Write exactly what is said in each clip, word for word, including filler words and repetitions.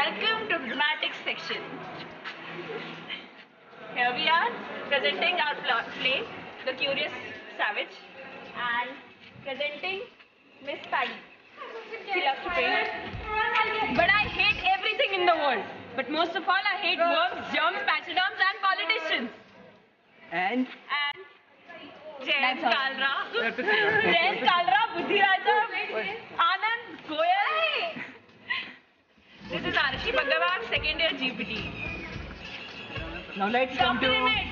Welcome to dramatic section. Here we are presenting our play, The Curious Savage, and presenting Miss Paddy. She loves to paint. But I hate everything in the world. But most of all, I hate worms, germs, pachyderms, and politicians. And? And Jayant Kalra, Jayant Kalra, Buddhi Raja, Anand Goyal. This is Arishi Bhagavan, second year G P T. Now let's come Doctor to... Emmett.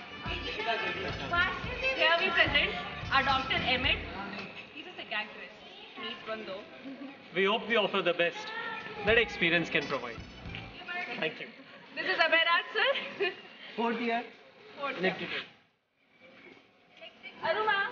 Here we present our Doctor Emmett. He's a psychiatrist. Needs one though. We hope we offer the best that experience can provide. Thank you. This is Avarice, sir. Fourth year. Fourth year. Electrical. Aruma.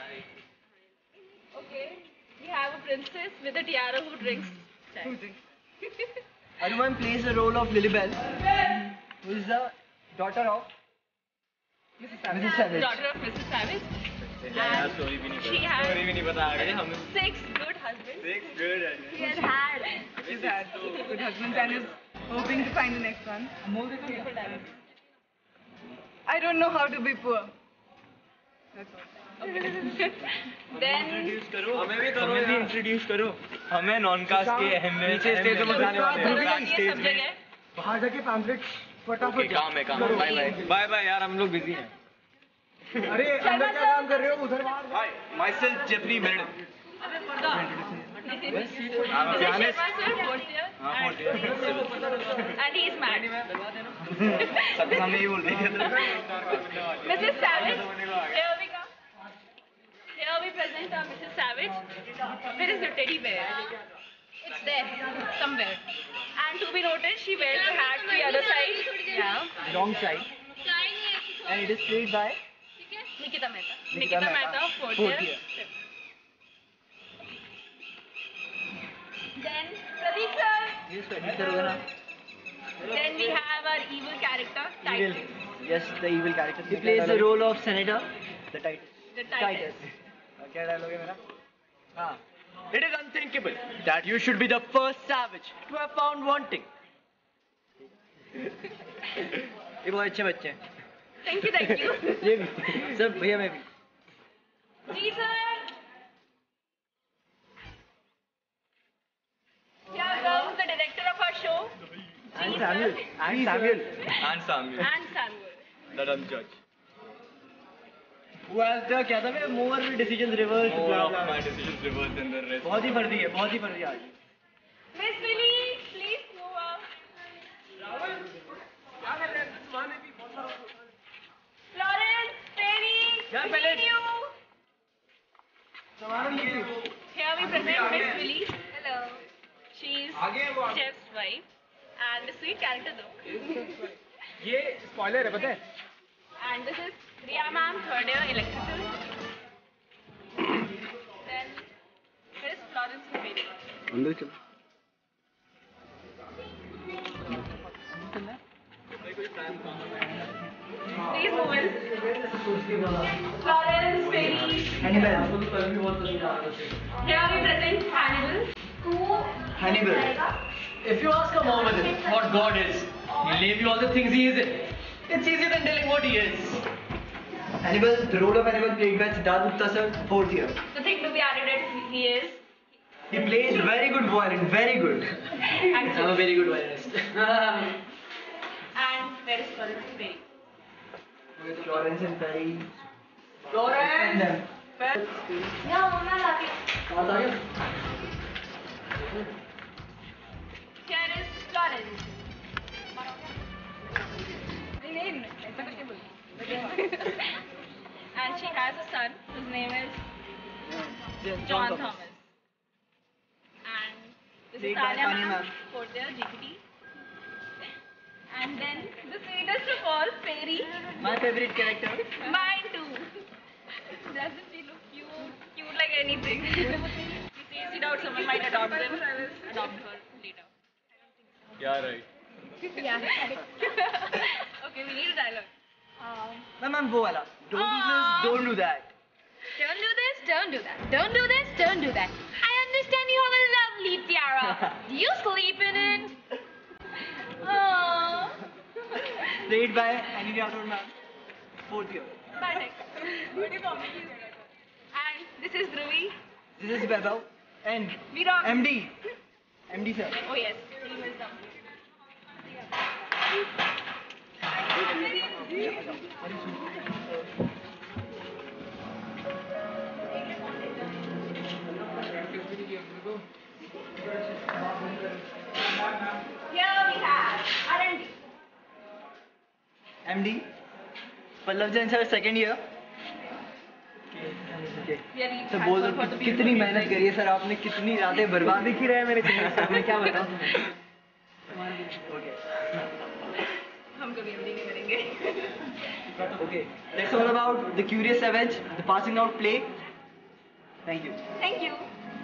Okay. We have a princess with a tiara who drinks chai. Aruman plays the role of Lilibel, who is the daughter of Missus Savage. Missus Savage. Daughter of Missus Savage. And she has six good husbands. Six good She has had. She's had good husbands and is hoping to find the next one. I don't know how to be poor. That's all. Okay. Then हमें भी करो यार introduce करो हमें non cast के अहमियत नीचे stage पे बताने वाले हैं ये सब जगह बाहर जाके पैम्फलेट फटाफट काम है काम बाय बाय बाय बाय यार हम लोग बिजी हैं अरे अंदर क्या काम कर रहे हो उधर बाहर hi myself Japni married This is Sharma sir, fourth year. हां fourth year And he is mad. सबके सामने ही बोल रही है Missus Savage, here we come. Here we present our Missus Savage. Where is the teddy bear? It's there, somewhere. And to be noted, she wears the hat to the other side. Yeah. wrong side, and it is played by Nikita Mehta. Nikita Nikita Mehta, Mehta, fourth, fourth year. year. Then Pradeep sir. yes sir होगा ना Then we have our evil character, evil, Titus. yes the evil character, he plays the role of senator, the Titus. The Titus. क्या dialogue है मेरा हाँ It is unthinkable that you should be the first savage to have found wanting. ये बहुत अच्छे बच्चे हैं Thank you, thank you. ये भी सर भैया मैं भी जी sir. Here comes the director of our show. and Ji, Samuel sir. and Samuel And Samuel, And Samuel. the dumb judge. who has the क्या था मैं more decisions reversed More blah, of blah. my decisions reversed than the rest. बहुत ही फर्जी है बहुत ही फर्जी आज Miss Willie, please move up. Florence, Perry, Yeah, we Philip. need you. Here we present Miss Willie. Hello. She's Jeff's wife and a sweet character though. ये spoiler है पता है And this is Riya ma'am, third year electrical. Then here is Florence and Perry. अंदर चल Please move in. Florence, Perry. Hannibal Here we present Hannibal. Hannibal If you ask a Mohammedan what God is, he'll name you all the things he isn't. It's easier than telling what he is. Hannibal the role of Hannibal played by Siddharth Gupta sir fourth year. The thing to be added is he is. He plays very good violin, very good. Actually. I'm a very good violinist. And where is Florence and Perry? Florence and Perry. Florence! No, I'm not laughing. कहाँ था क्या? Here is Florence. And she has a son whose name is John Thomas. And this is Played by Tanya Tanya ma'am, ma'am. fourth year G P T. And then the sweetest of all, Perry. My favorite character. Mine too. Doesn't she look cute? Cute like anything. He says he doubts someone might adopt them. Adopt her later. Yeah, right. Yeah. Okay, we need a dialogue. Um, ma'am ma'am वो वाला. Don't do this, Ah. don't do that. don't do this, don't do that. Don't do this, don't do that. I understand you have a lovely tiara. Do you sleep in it? Aww. Played by Annie Rathod ma'am, fourth year. Perfect. And this is Dhruvi. This is Vaibhav and We rock. M D. M D sir. Oh yes, he was dumb. Here we have R and D. M D. Pallav Jain sir, second year. Okay. We are really तो बोल thankful दो for the कि- beautiful कितनी music. मेहनत करी है sir आपने, कितनी रातें बर्बाद दिख ही रहे हैं मेरे चेहरे से, मैं क्या बताऊं तुम्हें. Okay. हम कभी एमडी नहीं करेंगे. Okay. That's all about the Curious Savage, the passing out play. Thank you. Thank you.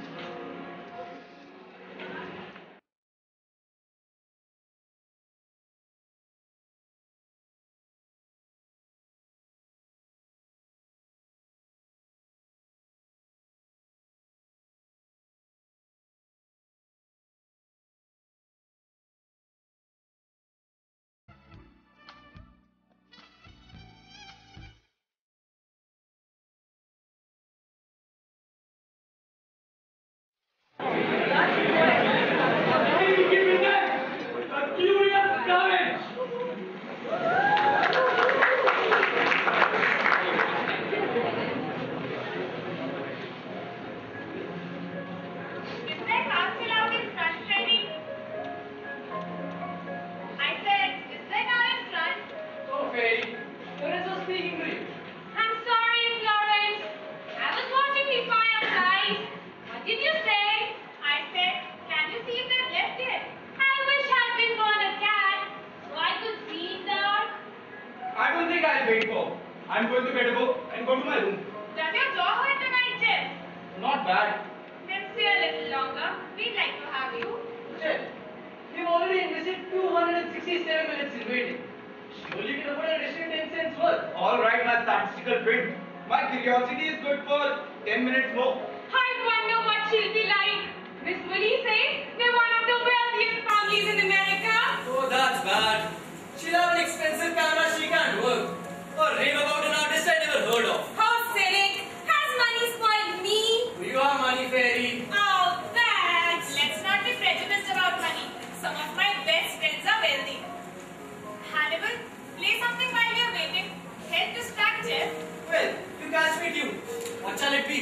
I'm going to get a book and go to my room. Does your jaw hurt tonight, Jeff? Not bad. Then stay a little longer. We'd like to have you. Chef, we've already invested two hundred sixty-seven minutes in waiting. Surely you can afford an additional ten cents worth. All right, my statistical twin. My curiosity is good for ten minutes more. I wonder what she'll be like. Miss Willie says they're one of the wealthiest families in America. Oh, that's bad. She'll have an expensive camera she can't work. Or rave about an artist I never heard of. How cynic. Has money spoiled me? You are money fairy. Oh, thanks. Let's not be prejudiced about money. Some of my best friends are wealthy. Hannibal, play something while you're waiting. Help distract Jeff. Well, you catch me too. What shall it be?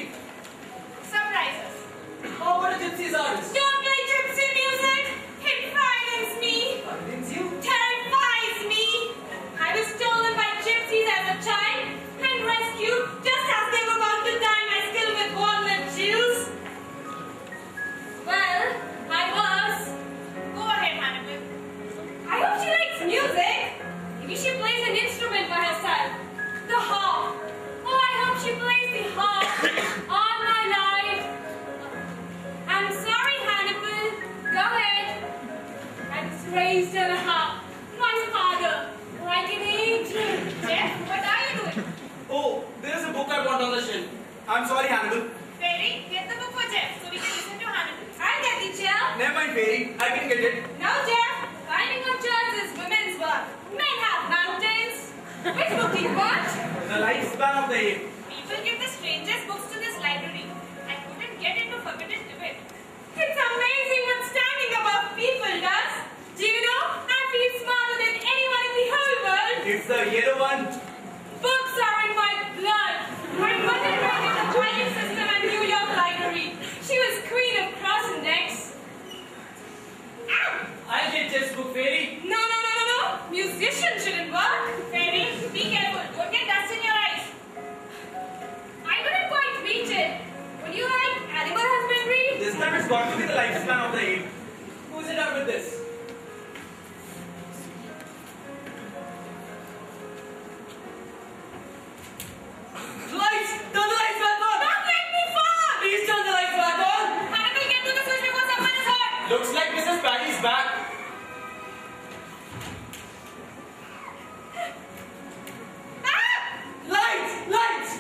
Surprise us. How about a gypsy's artist? Don't play gypsy music. It frightens me. Convince you? Terrifies me. I was stolen by gypsies as a child and rescued just as they were about to dye my skin with walnut juice. Well, I was. Go ahead, Hannibal. I hope she likes music. Maybe she plays an instrument by herself. The harp. Oh, I hope she plays the harp all my life. I'm sorry, Hannibal. Go ahead. I was raised on a harp. My father, like an angel. Jeff, what are you doing? Oh, there is a book I want on the shelf. I'm sorry, Hannibal. Fairy, get the book for Jeff so we can listen to Hannibal. I'll get the chair. Never mind, fairy. I can get it. No, Jeff. Finding of chairs is women's work. Men have mountains. Which book do you want? The lifespan of the ape. People give the strangest books to this library. I couldn't get into forbidden debate. It's amazing what standing above people does. Do you know? I feel smarter than anyone in the whole world. It's the yellow one. Books are in my blood. My mother ran in the quiet system at New York Library. She was queen of cross index. Ow! I'll get Jeff's book, fairy. No, no, no, no, no. Musicians shouldn't work. Fairy, be careful. Don't get dust in your eyes. I couldn't quite reach it. Would you like animal husbandry? This time it's got to be the lifespan of the ape. Who's it up with this? Lights! Turn the lights back on! Don't make me fall! Please turn the lights back on! Hannibal, get to the switch before someone is hurt. Looks like Missus Patty's back. Ah! Lights! Lights!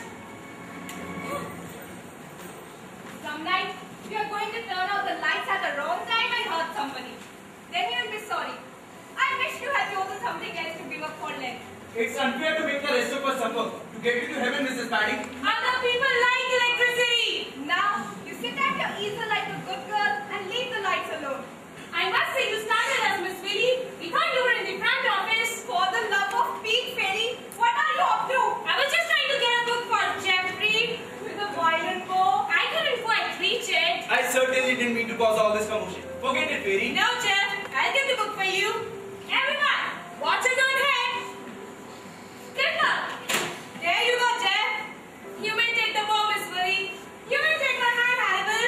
Some night, you are going to turn out the lights at the wrong time and hurt somebody. Then you will be sorry. I wish you had chosen something else to give up for Lent. It's unfair to make the rest of us suffer. To get you to heaven, Missus Paddy. Other people like electricity. Now, you sit at your easel like a good girl and leave the lights alone. I must say you started as Miss Willie. We thought you were in the front office. For the love of Pete, Fairy, what are you up to? I was just trying to get a book for Jeffrey with a violin bow. I couldn't quite reach it. I certainly didn't mean to cause all this commotion. Forget it, Fairy. No, Jeff. I'll get the book for you. Everyone, watch your own head. Skipper. There you go, Jeff. You may take the bow, Miss Willie. You may take my hand, Hannibal.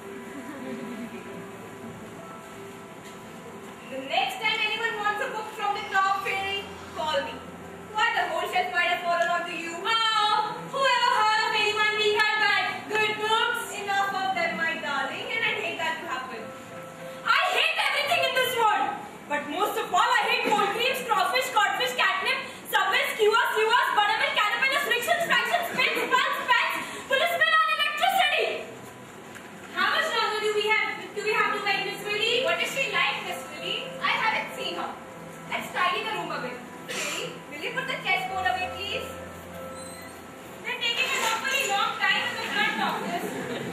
The next time anyone wants a book from the top, Fairy, call me. Why, the whole shelf might have fallen onto you. Oh, whoever heard of anyone being had by good books? Enough of them, my darling, and I hate that to happen. I hate everything in this world. But most of all, I hate cold creams, crawfish, codfish, catnip, subways, skewers, sewers, buttermilk, caterpillars, frictions, fractions, pins, puns, pets, policemen on electricity. How much longer do we have do we have to wait, Miss Willie? What is she like, Miss Willie? I haven't seen her. Let's tidy the room a bit. Willie, will you put the chessboard away, please? They're taking an awfully long time in the front office.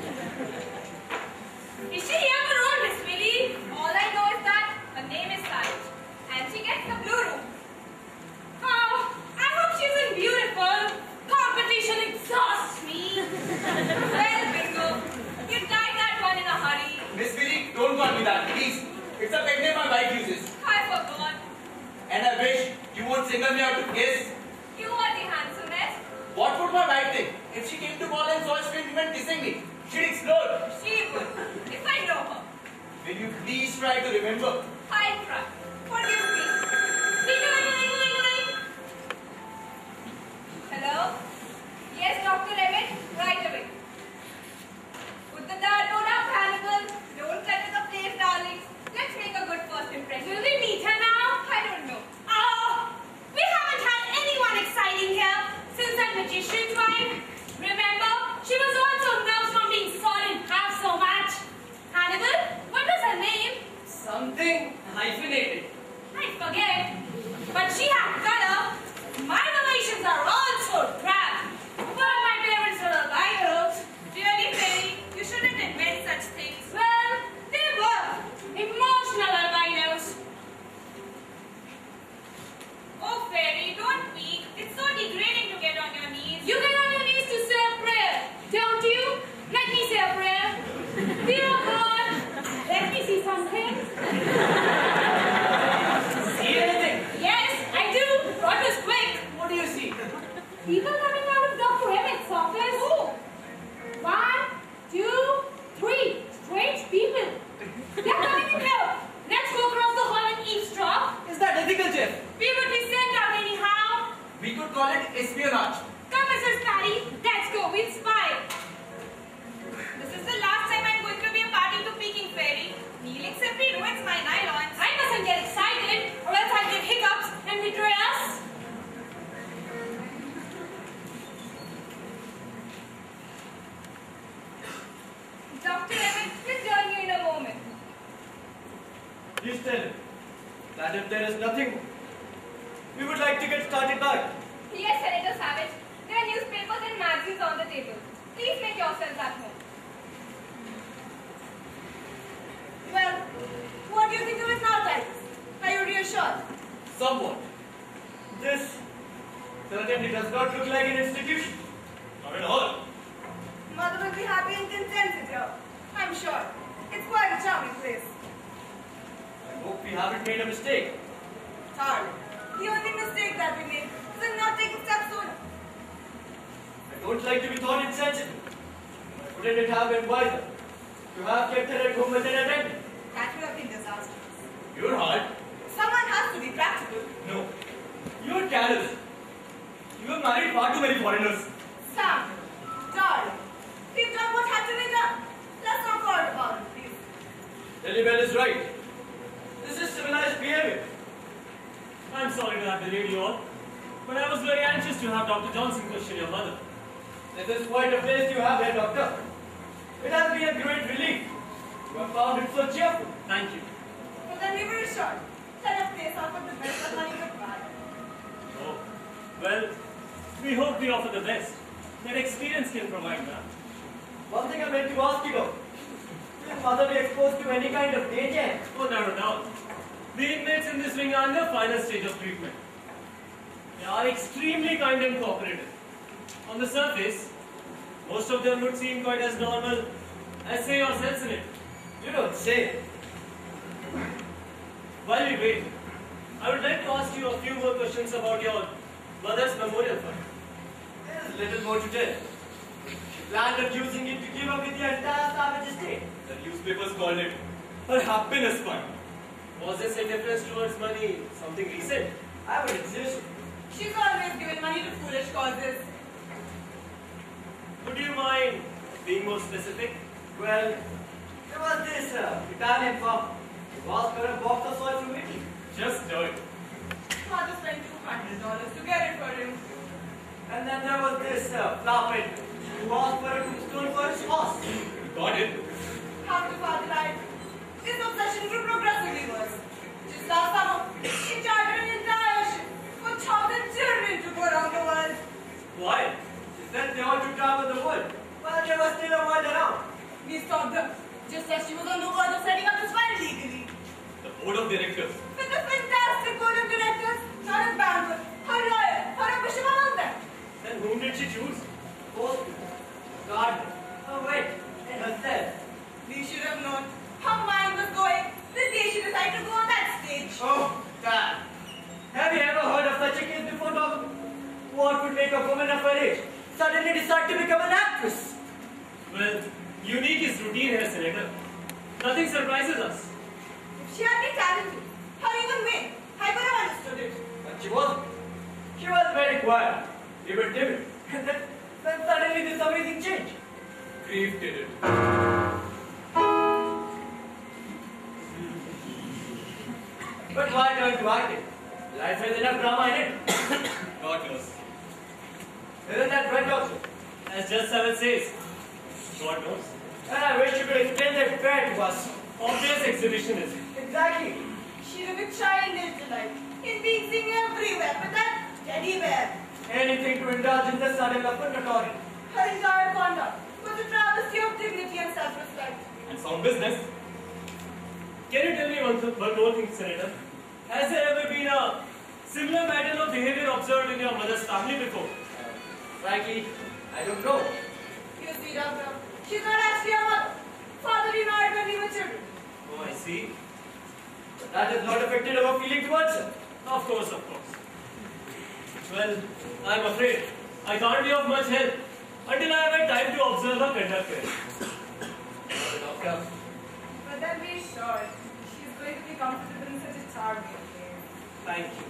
Is she here for all, Miss Willie? All I know is that her name is Sarge, and she gets the blue room. Oh, I hope she's in beautiful. Competition exhausts me. Well, Bingo, you tied that one in a hurry. Miss Willie, don't call me that, please. It's a pet name my wife uses. I forgot. And I wish you won't single me out to kiss. You are the handsomest. What would my wife think? If she came to call and saw a strange woman kissing me, she'd explode. She would, if I know her. Will you please try to remember? I'll try. Forgive me. Ring, ring, ring, ring, ring. Hello? Yes, Doctor Emmett, right away. Put the dartboard up, Hannibal. Don't clutter the place, darlings. Let's make a good first impression. Will we meet her now? I don't know. Oh, we haven't had anyone exciting here since that magician's wife. Remember, she was also nerves from being sought in half so much. Hannibal, what was her name? Something hyphenated. I forget. But she had color. My relations are also drab. But my parents are albinos. Really, Fairy, you shouldn't invent such things. Well, they were. Emotional albinos. Oh, Fairy, don't weep. It's so degrading to get on your knees. You get on your knees to say a prayer, don't you? Let me say a prayer. Dear God, let me see something. See anything? Yes, I do. That was quick. What do you see? People coming out of Doctor Emmett's office. Oh. One, two, three. Strange people. They're coming in here. Let's go across the hall and eavesdrop. Is that ethical, Jeff? We would be sent out anyhow. We could call it espionage. Come, Missus Patty. Let's go. We'll spy. This is the last time I'm going to be a party to Peking Fairy. Kneeling simply ruins my nylons. I mustn't get excited, or else I'll get hiccups and betray us. Doctor Emmett will join you in a moment. Please tell him that if there is nothing, we would like to get started back. Yes, Senator Savage. There are newspapers and magazines on the table. Please make yourselves at home. Well, what do you think of it now, Titus? Are you reassured? Somewhat. This certainly does not look like an institution. Not at all. Mother will be happy and contented here. I'm sure. It's quite a charming place. I hope we haven't made a mistake. Darling, the only mistake that we made is in not taking steps sooner. I don't like to be thought insensitive. Wouldn't it have been wiser to have kept her at home as an attendant? That would have been disastrous. You're hard. Someone has to be practical. No. You're callous. You have married far too many foreigners. Sam, darling, we've done what had to be done. Let's not quarrel about it, please. Lilybell is right. This is civilized behavior. I'm sorry to have delayed you all, but I was very anxious to have Doctor Johnson question your mother. This is quite a place you have here, Doctor. It has been a great relief. You have found it so cheerful. Thank you. Well, then we were assured. Set a place off with the best of money goodbye. Oh, well, we hope we offer the best that experience can provide that. One thing I meant to ask you though. Will mother be exposed to any kind of danger? Oh, not at all. The inmates in this wing are in the final stage of treatment. They are extremely kind and cooperative. On the surface, most of them would seem quite as normal as say yourselves in it. You don't say. While we wait, I would like to ask you a few more questions about your mother's memorial fund. There is little more to tell. She planned on using it to give up with the entire savage estate. The newspapers called it her happiness fund. Was this indifference towards money something recent? I would insist. She's always given money to foolish causes. Would you mind being more specific? Well, there was this uh, Italian farmer who asked for a box of soil from Italy. Just do it. Father spent two hundred dollars to get it for him. And then there was this uh, flapper who asked for a tombstone for his horse. Got it. After father died, his obsession grew progressively worse. Just last summer, he chartered an entire ship for thousand children to go around the world. Why? She said they ought to travel the world, but there was still a world around. We stopped her, just as she was on the verge of setting up this fund legally. The board of directors. With a fantastic board of directors, not a banker, her lawyer, her a bishop among them. Then whom did she choose? Post, gardener, oh wait, and herself. We should have known. Her mind was going the day she decided to go on that stage. Oh, Dad. Have you ever heard of such a case before, Dog? What would make a woman of her age suddenly decide to become an actress? Well, unique is routine here, Senator. Nothing surprises us. If she had been talented, or even vain, I could have understood it. But she wasn't. She was very quiet, even timid. And then, then suddenly this amazing change. Grief did it. But why turn to acting? Life has enough drama in it. God knows. Isn't that right, Doctor? As Judge Savage says, God knows. And I wish you could explain that fair to us. Obvious exhibitionism. Exactly. She had a childish delight in being seen everywhere with that teddy bear. Anything to indulge in the sudden of authority. Her entire conduct was a travesty of dignity and self-respect. And sound business. Can you tell me one, th one more thing, Senator? Has there ever been a similar pattern of behavior observed in your mother's family before? Uh, frankly, I don't know. You see, Doctor, she's not actually a mother. Father remarried when we were children. Oh, I see. But that has not affected our feeling towards her. Of course, of course. Well, I'm afraid I can't be of much help until I have had time to observe her conduct here. Doctor. But then be sure, she's going to be comfortable in such a charming place. Thank you.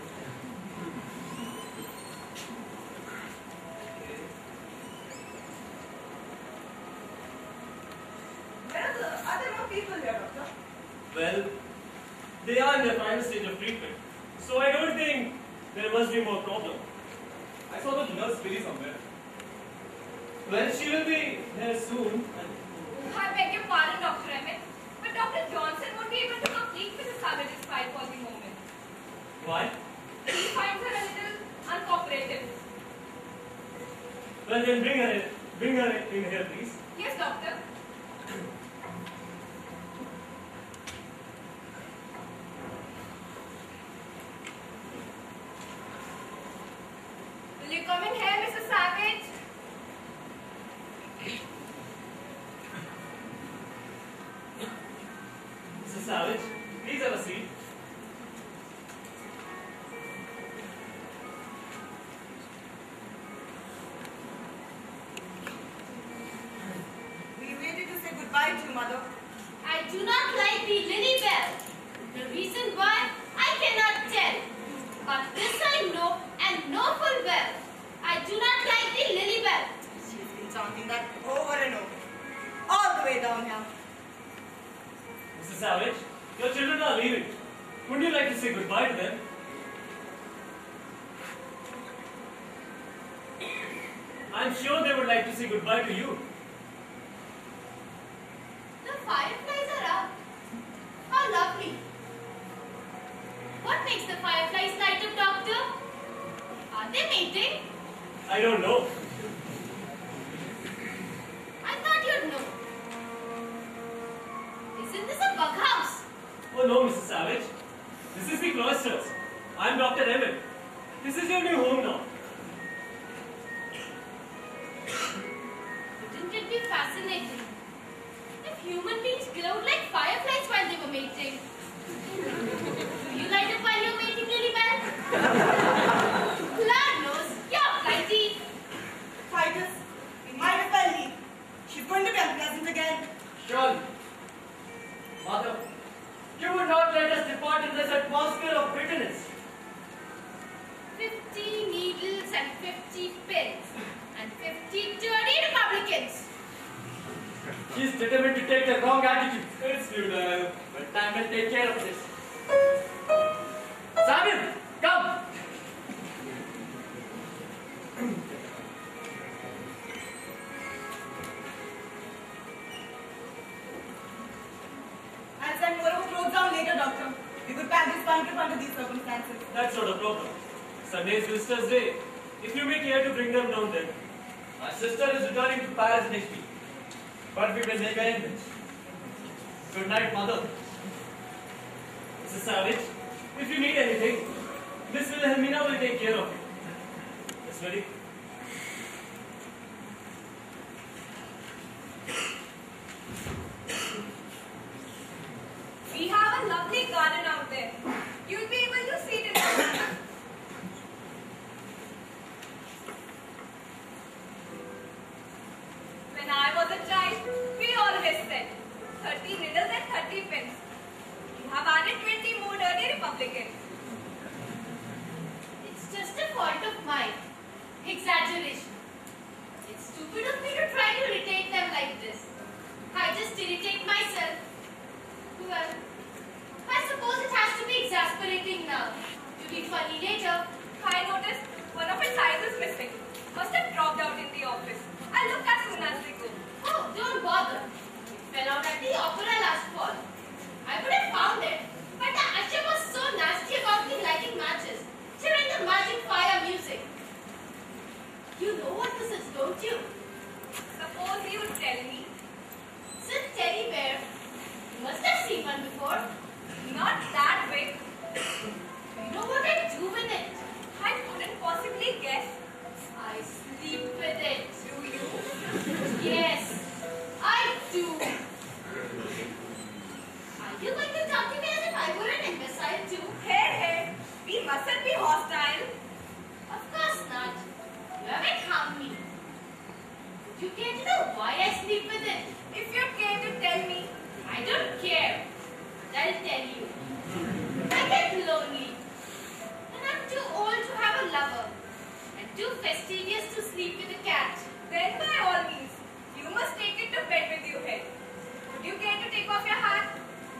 Where are the other more people here, Doctor? Well, they are in the final stage of treatment, so I don't think there must be more problem. I saw the nurse Billy somewhere. Well, she will be here soon. I beg your pardon, Doctor Emmett, but Doctor Johnson won't be able to complete Missus Savage's file for the moment. Why? He finds her a little uncooperative. Well, then bring her in. Bring her in here, please. Yes, Doctor. Will you come in here, Missus Savage? Missus Savage, please have a seat. We waited to say goodbye to you, Mother. I do not like the lily bell. The reason why, I cannot tell. But this I know and know full well. I do not like the lily bell. She's been chanting that over and over. All the way down here. Missus Savage, your children are leaving. Wouldn't you like to say goodbye to them? I'm sure they would like to say goodbye to you. The fireflies are up. How lovely. What don't know. I thought you'd know. Isn't this a bug house? Oh no, Missus Savage. This is the cloisters. I'm Doctor Emmett. This is your new home now. Wouldn't it be fascinating if human beings glowed like fireflies while they were mating? Do you light up while you're mating, Lily Bell? Lord knows, you're flighty. Titus, we might as well leave. She's going to be unpleasant again. Surely. Mother, you would not let us depart in this atmosphere of bitterness. Fifty needles and fifty pins. And fifty dirty Republicans. She is determined to take the wrong attitude. It's futile. But time will take care of this. Samuel, come! I'll send more of clothes down later, Doctor. We could pack this fun trip under these circumstances. That's not a problem. Sunday is Visitor's Day. If you make care to bring them down then. My sister is returning to Paris next week. But we will make arrangements. Good night, Mother. Missus Savage, if you need anything, Miss Wilhelmina will take care of you. Miss Willie? We have a lovely garden out there. You'll be able to see it in the When I was a child, we always said, thirty riddles and thirty pins. You have added twenty more dirty Republicans. It's just a fault of mine. Exaggeration. It's stupid of me to try to irritate them like this. I just irritate myself. Well, I suppose it has to be exasperating now. To be funny later. I noticed one of its eyes is missing. Must have dropped out in the office. I'll look as soon as we go. Oh, don't bother. It fell out at the opera last fall. I would have found it, but the usher was so nasty about me lighting matches during the magic fire music. You know what this is, don't you? Suppose you would tell me. It's a teddy bear. You must have seen one before. Not that big. You know what I do with it? I couldn't possibly guess. I sleep with it. Do you? Yes, I do. Are you going to talk to me as if I were an imbecile too? Hey, hey, we mustn't be hostile. Of course not. You haven't harmed me. Would you care to know why I sleep with it? If you care to tell me. I don't care. But I'll tell you. I get lonely. And I'm too old to have a lover. And too fastidious to sleep with a cat. Then by all means, you must take it to bed with you here. Would you care to take off your hat?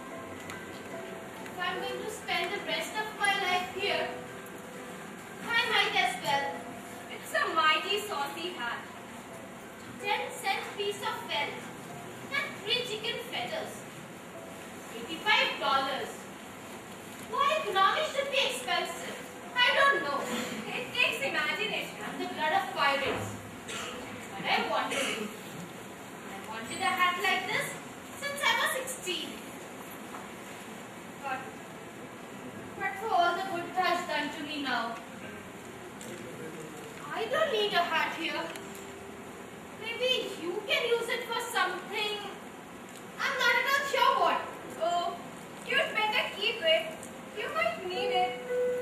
If I'm going to spend the rest of my life here, I might as well. It's a mighty saucy hat. Ten cent piece of felt and three chicken feathers. Eighty-five dollars. Why economics should be expensive? I don't know. It takes imagination. And the blood of pirates. But I wanted it. I wanted a hat like this since I was sixteen. But, but for all the good it has done to me now, I don't need a hat here. Maybe you can use it for something. I'm not at all sure what. Oh, you'd better keep it. You might need it.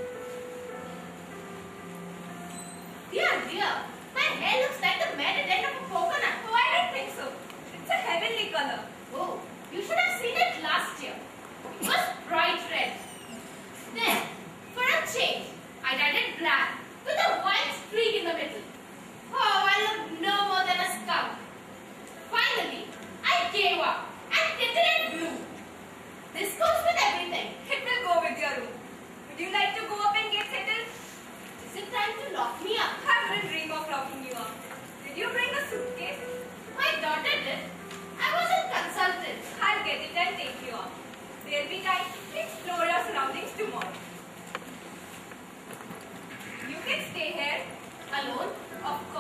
Dear, dear, my hair looks like the matted end of a coconut. Oh, I don't think so. It's a heavenly color. Oh, you should have seen it last year. It was bright red. Then, for a change, I dyed it black with a white streak in the middle. Oh, I look no more than a skunk. Finally, I gave up and tinted it blue. This goes with everything. It will go with your room. Would you like to go up and get settled? Is it time to lock me up? I wouldn't dream of locking you up. Did you bring a suitcase? My daughter did. I wasn't consulted. I'll get it and take you off. There'll be time to explore your surroundings tomorrow. You can stay here Alone? Of course.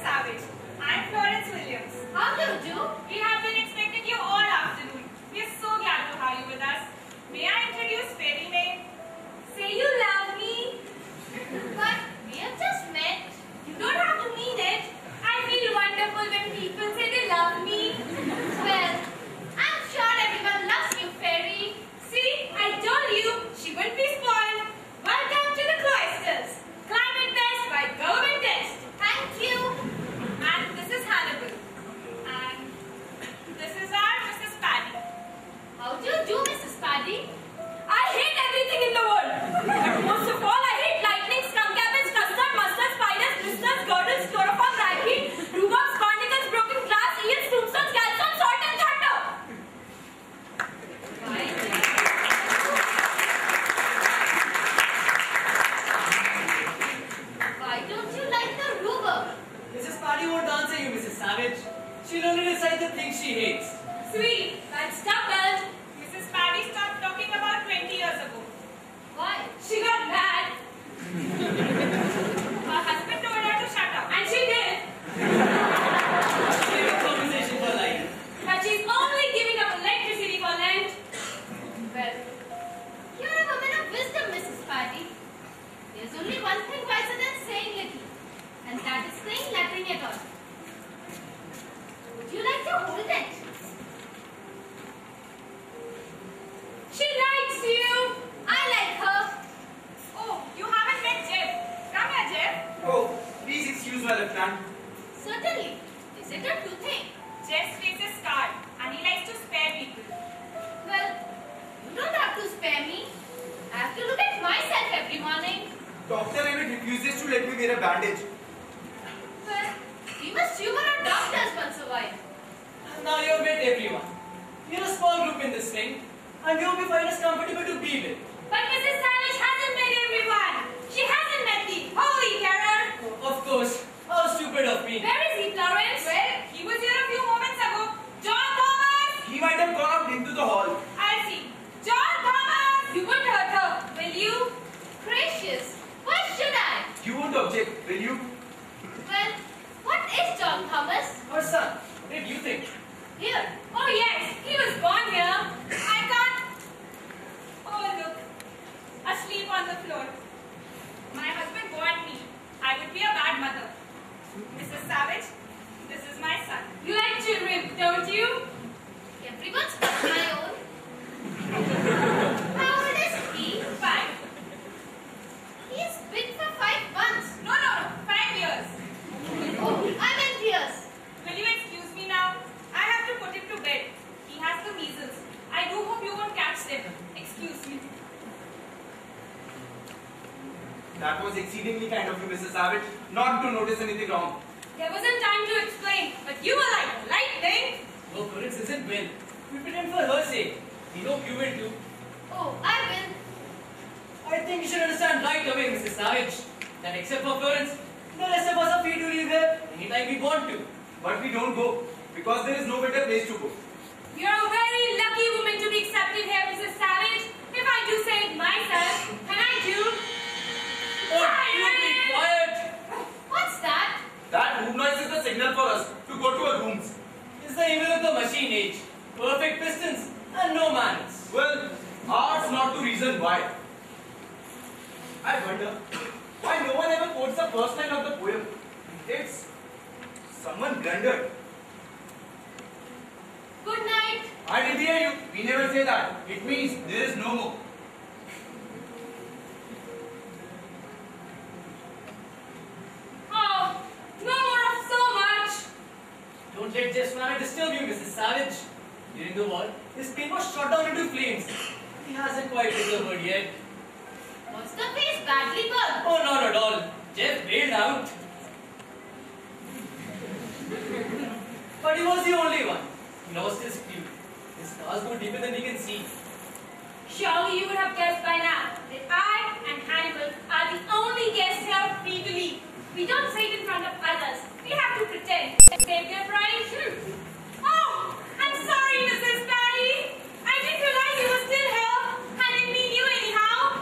Savage. I'm Florence Williams. How do you do? We have been expecting you all afternoon. We are so glad to have you with us. May I introduce Fairy May? Say you love me. But we have just met. You don't have to mean it. I feel wonderful when people say they love me. Well, I'm sure everyone loves you, Fairy. See, I told you she wouldn't be spoiled. Welcome to the cloisters. Climate test by government test. Thank you. And this is Hannibal. And this is our Missus Paddy. How do you do, Missus Paddy? I hate everything in the world. Most of all, I hate lightning, skunk cabbage, custard, mustard, spiders, blisters, girdles, chloroform, ragweed, rhubarbs, barnacles, broken glass, eels, tombstones, gallstones, salt and thunder. Why? Why don't you like the rhubarb? Missus Paddy won't answer you, Missus Savage. She'll only recite the things she hates. Sweet, that's doubled. Missus Paddy stopped talking about twenty years ago. Why? She got mad. Her husband told her to shut up, and she did. Leave a conversation for life. But she's only giving up electricity for Lent. Well, you're a woman of wisdom, Missus Paddy. There's only one thing wiser than saying little, and that is saying nothing at all. Would you like to hold it? She likes you. I like her. Oh, you haven't met Jeff. Come here, Jeff. Oh, please excuse my left hand. Certainly. Is it a toothache? Jeff's face is scarred, and he likes to spare people. Well, you don't have to spare me. I have to look at myself every morning. Doctor Emmett refuses to let me wear a bandage. Well, we must humor our doctors once a while. And now you've met everyone. You're a small group in this thing, and you'll be find us comfortable to be with. But Missus Savage hasn't met everyone. She hasn't met the holy terror. Oh, of course. How stupid of me. Where is he, Florence? Well, he was here a few moments ago. John Thomas! He might have gone out into the hall. I'll see. John Thomas! You won't hurt her, will you? Gracious, why should I? You won't object, will you? Well, what is John Thomas? Our son. What did you think? Here. Oh yes, he was born here. I can't... Oh look, asleep on the floor. My husband warned me I would be a bad mother. Missus Savage, this is my son. You like children, don't you? Everyone's got my own. How old is he? Five. He's big for five months. No, no, no, five years. Oh, I'm in tears. Will you excuse me now? I have to put him to bed. He has the measles. I do hope you won't catch them. Excuse me. That was exceedingly kind of you, Missus Savage, not to notice anything wrong. There wasn't time to explain, but you were like lightning. Oh, Florence isn't well. We pretend for her sake. We hope you will too. Oh, I will. I think you should understand right away, Missus Savage, that except for Florence, the rest of us are free to leave here anytime we want to. But we don't go, because there is no better place to go. You're a very lucky woman to be accepted here, Missus Savage. If I do say it myself, and I do. Oh, you be quiet! What's that? That room noise is the signal for us to go to our rooms. It's the evil of the machine age. Perfect pistons and no manners. Well, ours not to reason why. I wonder why no one ever quotes the first line of the poem. It's someone blundered. Good night. I didn't hear you. We never say that. It means there is no more. Oh, no more of so much. Don't let Jeff's manner disturb you, Missus Savage. During the war, his plane was shot down into flames. He hasn't quite recovered yet. Was the face badly burned? Oh, not at all. Jeff bailed out. But he was the only one. He lost his clue. His scars go deeper than we can see. Surely you would have guessed by now that I and Hannibal are the only guests here free to leave. We don't say it in front of others. We have to pretend. Save their pride. Oh, I'm sorry, Missus Barry. I didn't realize you were still here. I didn't mean you anyhow.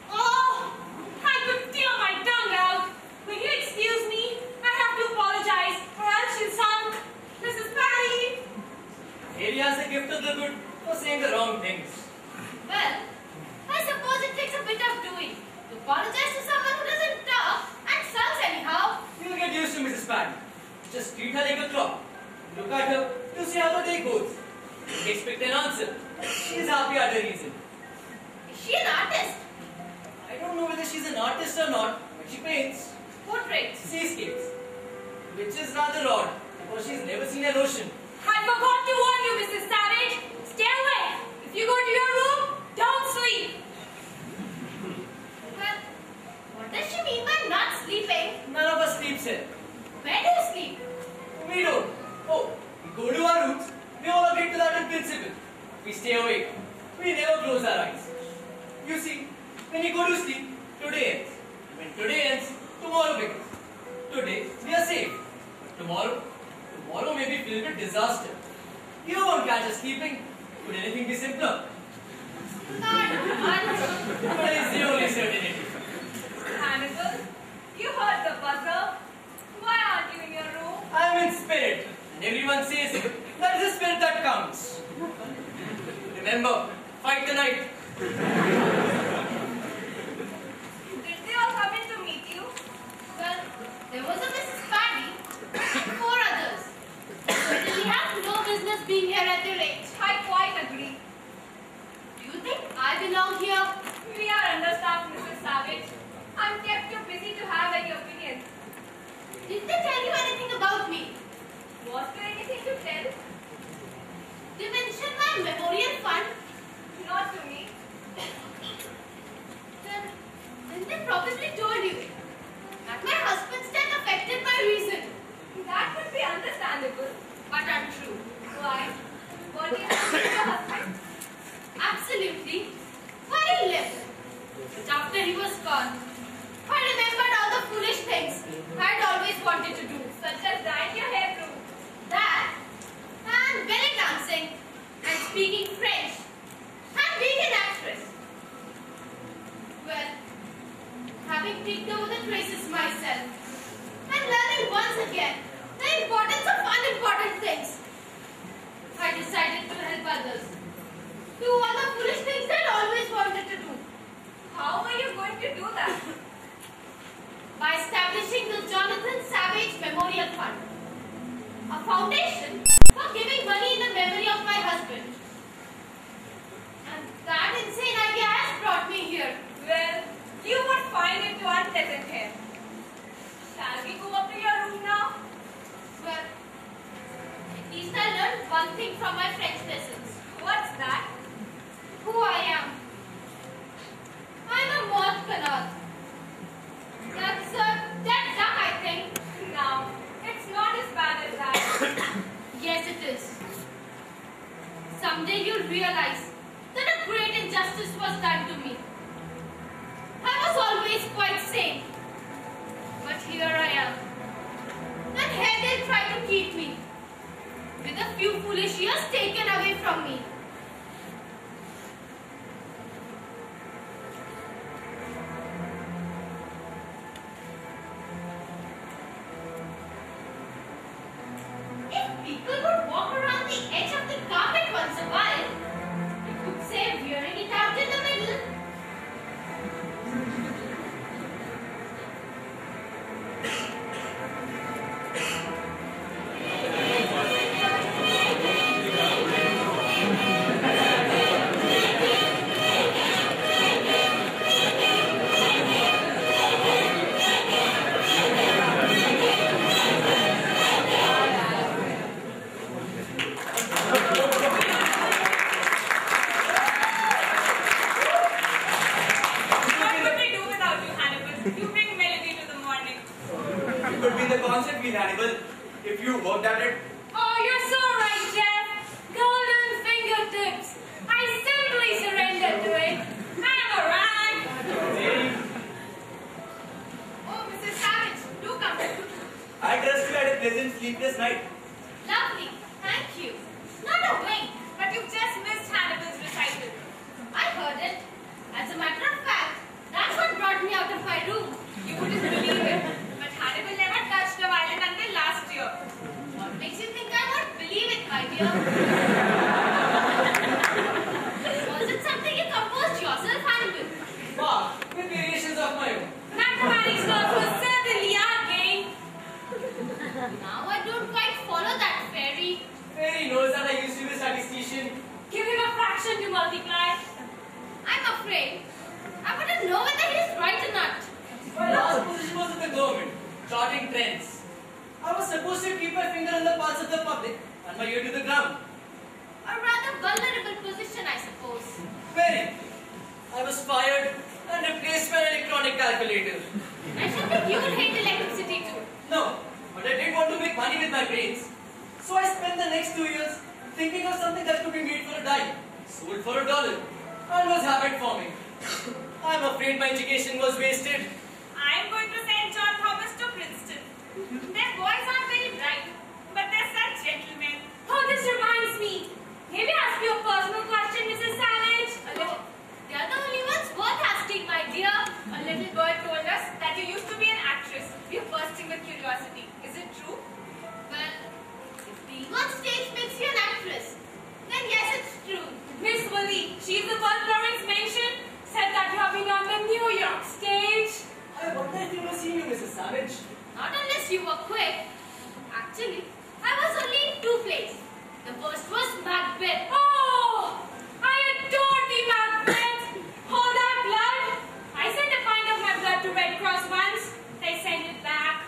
Oh, I could tear my tongue out. Will you excuse me? I have to apologize. things. Well, I suppose it takes a bit of doing to apologize to someone who doesn't talk and sulks anyhow. You'll get used to Missus Patty. Just treat her like a clock. Look at her to see how the day goes. Expect an answer. She's happy at her reason. Is she an artist? I don't know whether she's an artist or not, but she paints Portraits. seascapes, which is rather odd because she's never seen an ocean. I forgot to warn you, Missus Savage. Stay away. If you go to your room, don't sleep. Well, what does she mean by not sleeping? None of us sleeps here. Where do you sleep? We don't. Oh, we go to our rooms. We all agree to that in principle. We stay awake. We never close our eyes. You see, when you go to sleep, today ends. When today ends, tomorrow begins. Today, we are safe. Tomorrow, tomorrow may be filled with disaster. You won't catch us sleeping. Could anything be simpler? Not much. But it's the only certainty. Hannibal, you heard the buzzer. Why aren't you in your room? I am in spirit, and everyone says that is the spirit that counts. Remember, fight tonight. Did they all come in to meet you? Well, there was a Missus Patty and four others. Certainly have no business being here at your age. I quite agree. Do you think I belong here? We are understaffed, Missus Savage. I'm kept too busy to have any opinion. Did they tell you anything about me? Was there anything to tell? They mentioned my memorial fund. Not to me. Then, then they probably told you that my husband's death affected my reason. That would be understandable. But untrue. Why? What did you do to your husband? Absolutely. Why he lived. But after he was gone, I remembered all the foolish things I'd always wanted to do. Such as dyeing your hair blue. That, and belly dancing, and speaking French, and being an actress. Well, having picked over the traces myself, and learning once again the importance of unimportant things, I decided to help others. Do all the foolish things I'd always wanted to do. How are you going to do that? By establishing the Jonathan Savage Memorial Fund, a foundation for giving money in the memory of my husband. And that insane idea has brought me here. Well, you would find it too unpleasant here. Shall we go up to your room now? Well, at least I learned one thing from my French lessons. What's that? Who I am. I'm a mort canard. That's a dead duck, I think. Now, it's not as bad as that. Yes, it is. Someday you'll realize that a great injustice was done to me. I was always quite sane. But here I am. And here they'll try to keep me. With a few foolish years taken away from me. If people would walk around the edge of the carpet once a while, you could say wearing it out in the middle. What could we do without you, Hannibal? You bring melody to the morning. You could be the concert queen, Hannibal, if you worked at it. Oh, you're so right, Jeff. Golden fingertips. I simply surrendered to it. I'm a rag. Oh, Missus Savage, do come. I trust you had a pleasant sleepless night. Lovely, thank you. Not a wink. But you've just missed Hannibal's recital. I heard it. As a matter of fact, that's what brought me out of my room. You wouldn't believe it. But Hannibal never touched a violin until last year. What makes you think I won't believe it, my dear? Now I don't quite follow that fairy. Fairy knows that I used to be a statistician. Give him a fraction to multiply. I'm afraid I wouldn't know whether he's right or not. My last position was in the government, charting trends. I was supposed to keep my finger on the pulse of the public and my ear to the ground. A rather vulnerable position, I suppose. Very. I was fired and replaced by an electronic calculator. I should think you would hate electricity too. No, but I did want to make money with my brains. So I spent the next two years thinking of something that could be made for a dime, sold for a dollar, and was habit forming. I'm afraid my education was wasted. I'm going to send John Thomas to Princeton. Their boys aren't very bright, but they're such gentlemen. Oh, this reminds me. May we ask you a personal question, Missus Savage? A little. They are the only ones worth asking, my dear. A little bird told us that you used to be an actress. We're bursting with curiosity. Is it true? Well, if being on stage makes you an actress, then yes, it's true. Miss Willie, she's the girl Florence mentioned, said that you have been on the New York stage. I wonder if you ever seen you, Missus Savage. Not unless you were quick. Actually, I was only in two plays. The first was Macbeth. Oh, I adore the Macbeth. All that blood. I sent a pint of my blood to Red Cross once. They sent it back.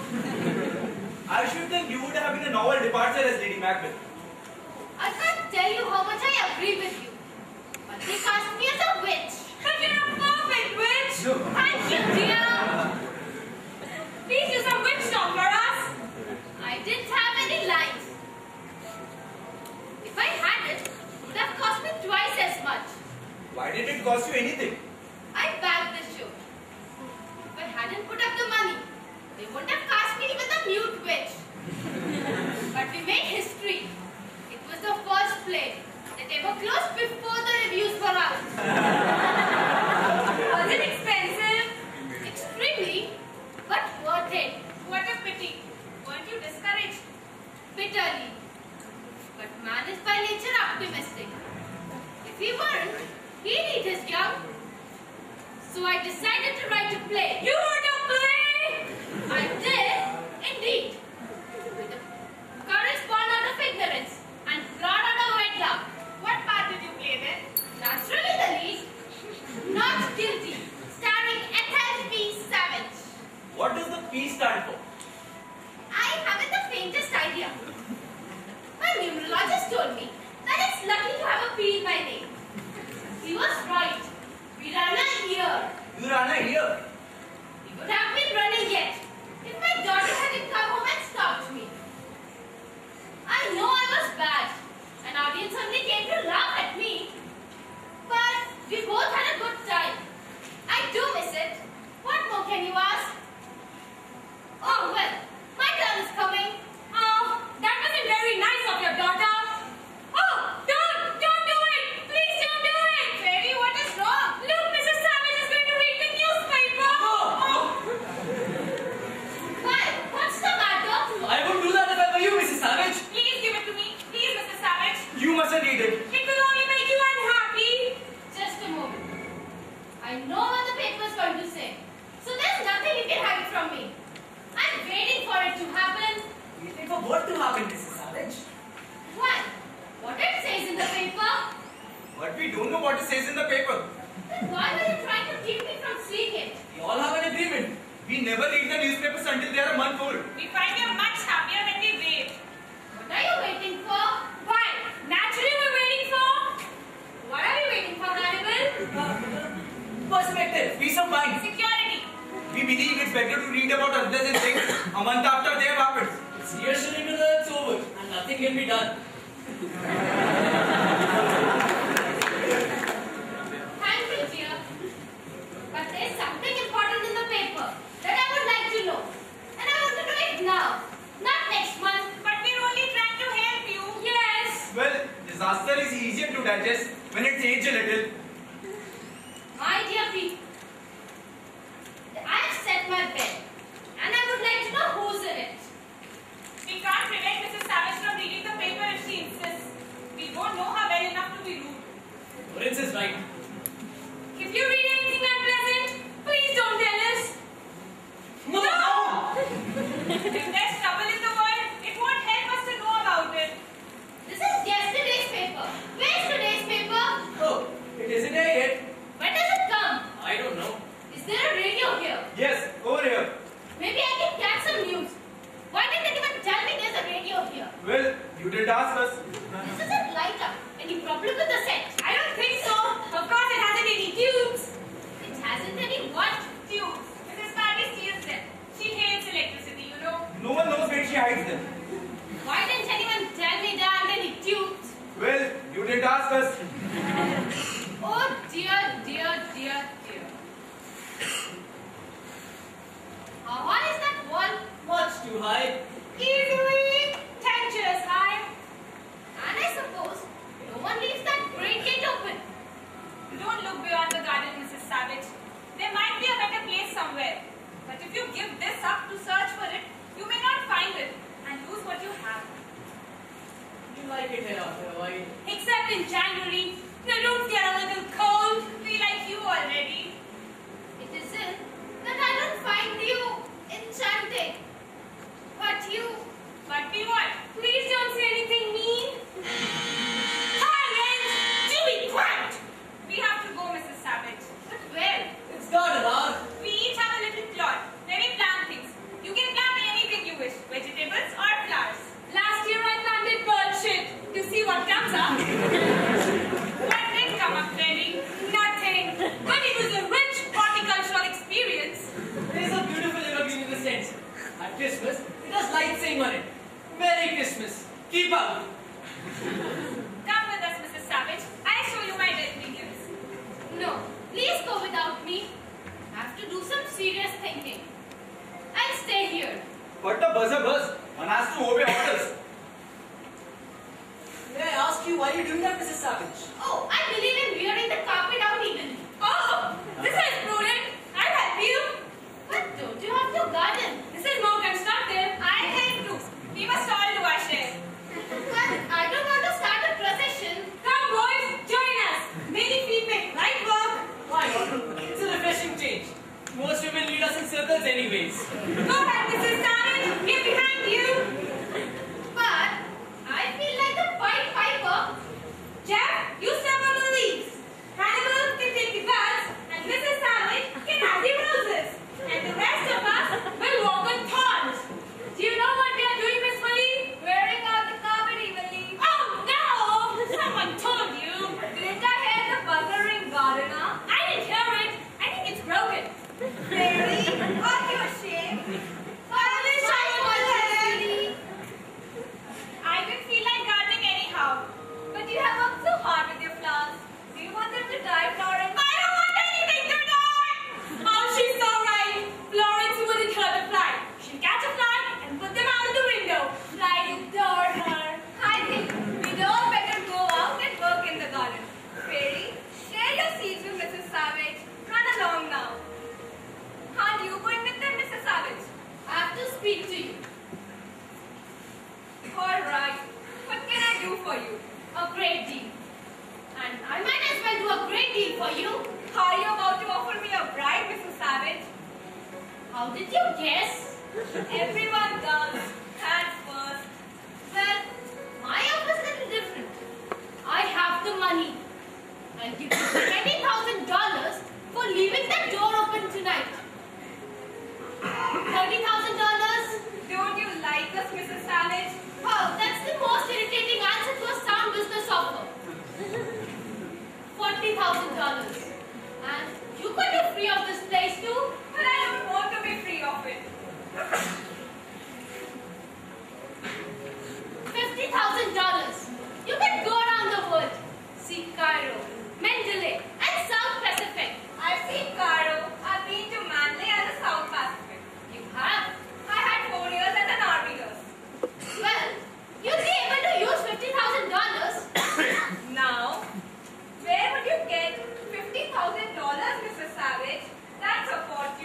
I should think you would have been a novel departure as Lady Macbeth. I can't tell you how much I agree with you. But they cast me as a witch. But you're a perfect witch. Thank you, dear. Please do some witch song for us. I didn't have any lines. If I had it, it would have cost me twice as much. Why did it cost you anything? I bagged the show. If I hadn't put up the money, they wouldn't have cast me with a mute witch. But we made history. It was the first play that ever closed before the reviews were out. Was it expensive? Extremely, but worth it. What a pity. Weren't you discouraged? Bitterly. But man is by nature optimistic. If he weren't, he'd eat his young. So I decided to write a play. You wrote a play? I did, indeed. With the courage born out of ignorance and brought out of wedlock. What part did you play then? Naturally the lead. Not guilty. Starring Ethel P. Savage. What does the P stand for? I haven't the faintest idea. My numerologist told me that it's lucky to have a P in my name. He was right. We ran a year. You ran a year. We would have been running yet if my daughter hadn't come home and stopped me. I know I was bad. An audience only came to laugh at me. But we both had a good time. I do miss it. What more can you ask? Oh well, my turn is coming. Oh, that wasn't very nice of your daughter. Oh, don't, don't do it. Please don't do it. Fairy, what is wrong? Look, Missus Savage is going to read the newspaper. Oh, Why? What's the matter? I wouldn't do that if I were you, Missus Savage. Please give it to me. Please, Missus Savage. You mustn't read it. It will only make you unhappy. Just a moment. I know what the paper is going to say. So there's nothing you can hide from me. I'm waiting for it to happen. Waiting for what to happen, Missus Savage? What? What it says in the paper? But we don't know what it says in the paper. Then why were you trying to keep me from seeing it? We all have an agreement. We never read the newspapers until they are a month old. We find you much happier when we wait. What are you waiting for? Why? Naturally we're waiting for. What are you waiting for, Hannibal? Perspective, peace of mind. Security. We believe it's better to read about unpleasant things a month after they have happened. It's reassuring to know that it's over and nothing can be done. Thank you, dear. But there's something important in the paper that I would like to know. And I want to do it now. Not next month. But we're only trying to help you. Yes. Well, disaster is easier to digest when it's aged a little. My dear P, I have set my bed. And I would like to know who's in it. We can't prevent Missus Savage from reading the paper if she insists. We don't know her well enough to be rude. Prince is right. If you read anything unpleasant, please don't tell us. No! No! If there's trouble in the Well, you didn't ask us. This isn't lighter. Any problem with the set? I don't think so. Of course it hasn't any tubes. It hasn't any what? Tubes. Missus Patty steals them. She hates electricity, you know. No one knows where she hides them. Why didn't anyone tell me there aren't any tubes? Well, you didn't ask us. Oh dear, dear, dear, dear. How high is that wall? Much too high. Easily ten chairs high. And I suppose no one leaves that great gate open. Don't look beyond the garden, Missus Savage. There might be a better place somewhere. But if you give this up to search for it, you may not find it and lose what you have. You like it here after a while. Except in January, the rooms get a little cold. We like you already. It isn't that I don't find you enchanting. But you, But be what? Please don't say anything mean. Tyrant! Do be quiet! We have to go, Missus Savage. but where? It's garden hour. We each have a little plot where we plant things. You can plant anything you wish, vegetables or flowers. Last year I planted bird shit to see what comes up. What did come up, Freddy? Nothing. But it was a rich horticultural experience. There's a beautiful evergreen in the sense. At Christmas, it has lights saying on it. Merry Christmas. Keep up. Come with us, Missus Savage. I'll show you my ingredients. No, please go without me. I have to do some serious thinking. I'll stay here. But the buzzer buzz. One has to obey orders. May I ask you why you're doing that, Missus Savage? Oh, I believe in wearing the carpet out evenly. Oh, this is prudent. I'll help you. But don't you have to garden? This is more constructive. I help too. We must all do our share. But I don't want to start a procession. Come, boys, join us. Many feet make light work. Why not? It's a refreshing change. Most women lead us in circles anyways. Go ahead, Missus Savage. We're behind you. But I feel like the Pied Piper. Jeff, you step on the leaves. Hannibal can take the birds, and Missus Savage can have the roses. And the rest of us will walk on thorns. Do you know what we are doing, Miss Molly? Wearing out the carpet evenly. Oh, no! Someone told you. Didn't I hear the buzzering gardener? I didn't hear it. I think it's broken. Mary, aren't you ashamed? I wish I was there. I don't feel like gardening anyhow. But you have worked so hard with your flowers. Do you want them to die, Florence? I don't want anything to die! Oh, she's so right. Florence wouldn't hurt a fly. She'll catch a fly and put them out of the window. I adore her. I think we'd all better go out and work in the garden. Fairy, share your seeds with Missus Savage. Run along now. Can't you go in with them, Missus Savage? I have to speak to you. All right. What can I do for you? A great deal. And I might as well do a great deal for you. Are you about to offer me a bribe, Missus Savage? How did you guess? Everyone does. At first. Well, my offer is a little different. I have the money. I'll give you twenty thousand dollars for leaving that door open tonight. thirty thousand dollars? Don't you like us, Missus Savage? Oh, that's the most irritating answer to a sound business offer. forty thousand dollars. And you could be free of this place too. But I don't want to be free of it. fifty thousand dollars. You can go around the world. See Cairo, Mandalay, and South Pacific. I've seen Cairo. I've been to Manly and the South Pacific. You have. I had four years as an army nurse. Well, you'll be able to use fifty thousand dollars. Now, where would you get fifty thousand dollars, Missus Savage? That's a fortune.